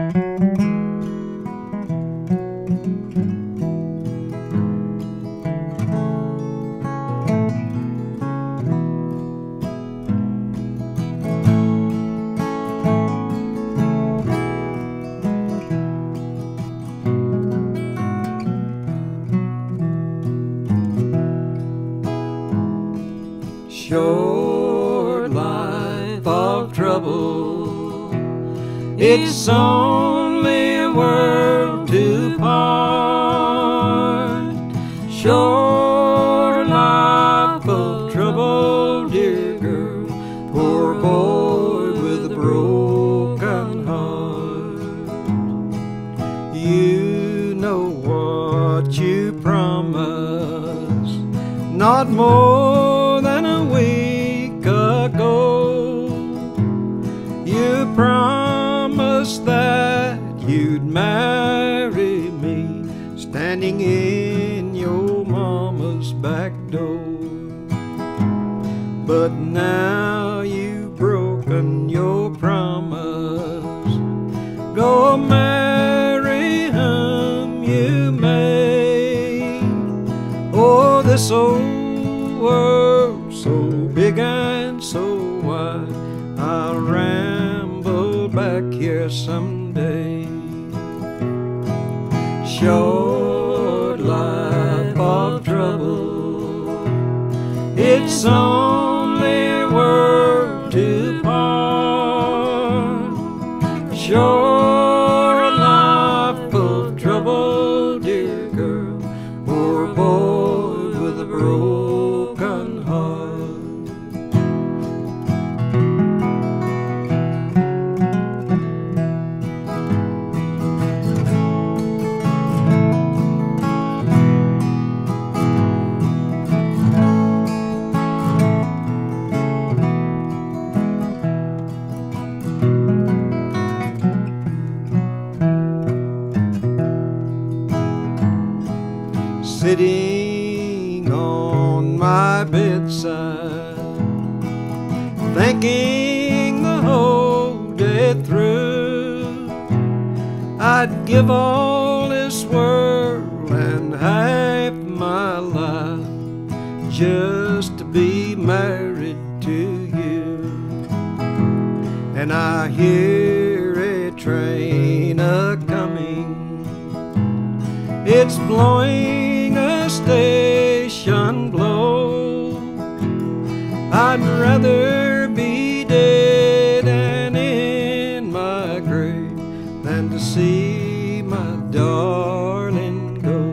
Short life of trouble, it's only a world to part. Short life of trouble, dear girl, poor boy with a broken heart. You know what you promised, not more than a week ago. You promised that you'd marry me, standing in your mama's back door. But now you've broken your promise. Go marry whom you may. Oh, this old world, so big and so wide, I'll ramble back here someday. Short life of trouble, it's only a word to part. Short life of trouble, dear girl, poor boy with a broken heart. Sitting on my bedside, thinking the whole day through, I'd give all this world and half my life just to be married to you. And I hear a train a-coming, it's blowing a station blow. I'd rather be dead and in my grave than to see my darling go.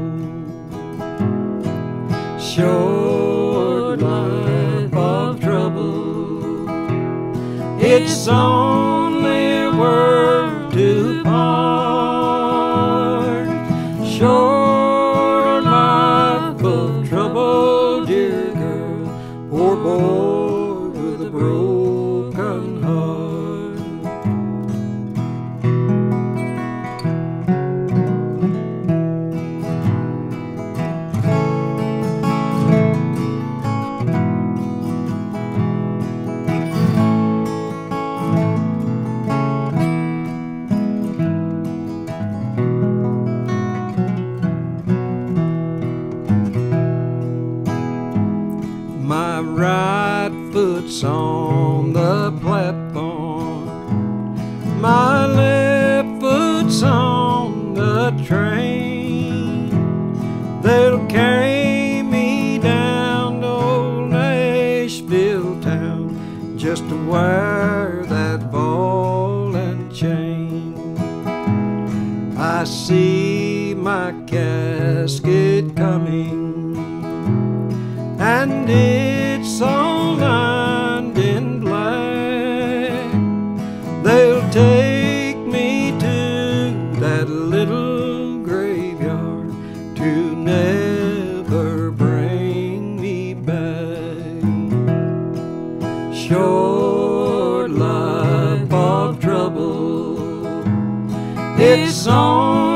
Short life of trouble, it's only a word to part. Short life of trouble, dear girl, poor boy with a broken heart. My right foot's on the platform, my left foot's on the train. They'll carry me down to old Nashville town just to wear that ball and chain. I see my casket coming, and it's all lined in black. They'll take me to that little graveyard to never bring me back. Short life of trouble, it's on